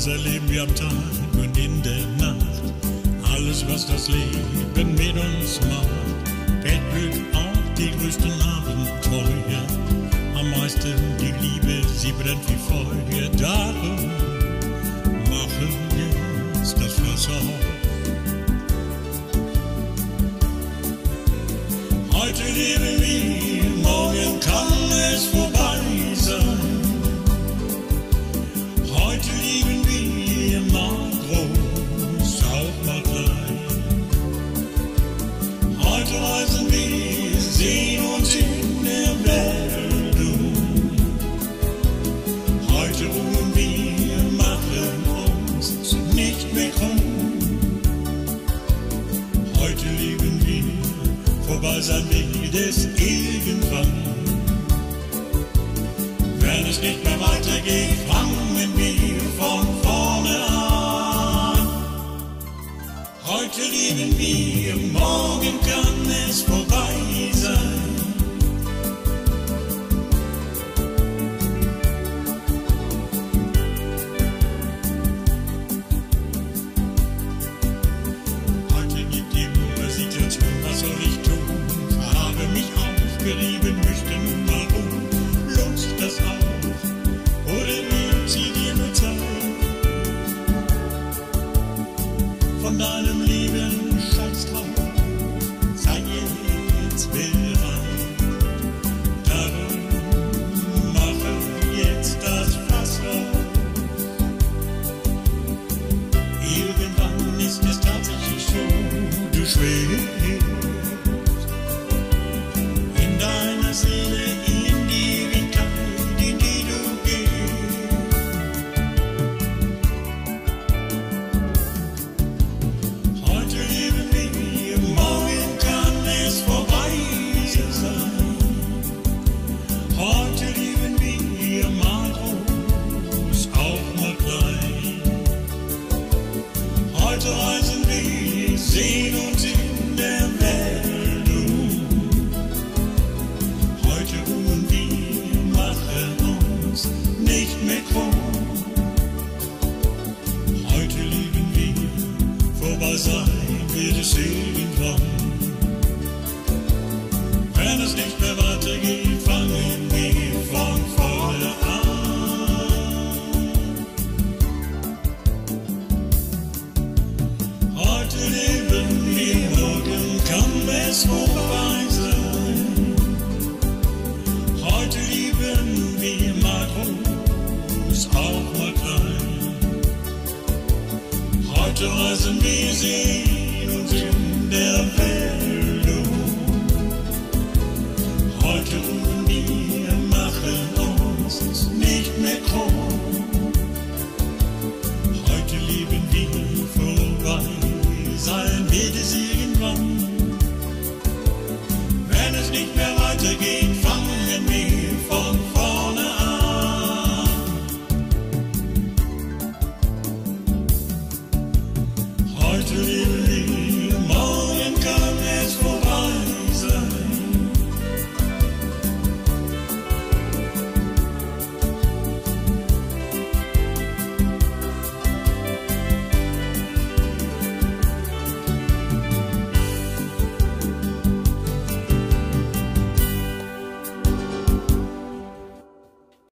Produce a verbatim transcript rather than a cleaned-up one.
das erleben wir am Tag und in der Nacht. Alles, was das Leben mit uns macht. Geld, Glück, auch die größten Abenteuer. Am meisten die Liebe, sie brennt wie Feuer. Darum machen wir jetzt das Fass auf. Heute leben wir, morgen kann es vorbei sein. Heute lieben wir mal groß, auch mal klein. Heute reisen wir, sehen uns in der Welt um. Heute ruhen wir, machen uns nicht mehr krumm. Heute lieben wir, vorbei sein wird es irgendwann. Wenn es nicht mehr weitergeht, fangen wir von vorne an. Heute leben wir, morgen kann es vorbei sein. Heute gibt immer Situation, was soll ich tun? Habe mich aufgerieben, möchte nun mal um. Lust das auch, oder nimmt sie dir nur Zeit? Von deinem Leben Scheiß drauf, sei jetzt bereit. Darum mache jetzt das Fass auf. Irgendwann ist es tatsächlich so, du schwebst in deiner Seele in die Ewigkeit, in die du gehst. Heute leben wir, morgen kann es vorbei sein. Heute leben wir mal groß, auch mal klein. Heute reisen wir, sehen uns in der Welt um. Heute ruhen wir, machen uns nicht mehr krumm. Heute lieben wir, vorbei sein wird es irgendwann. Wenn es nicht mehr weitergeht, fangen wir von vorne an. Heute leben wir, morgen kann es vorbei sein. Heute lieben wir mal groß, auch mal klein. Heute reisen wir, sehen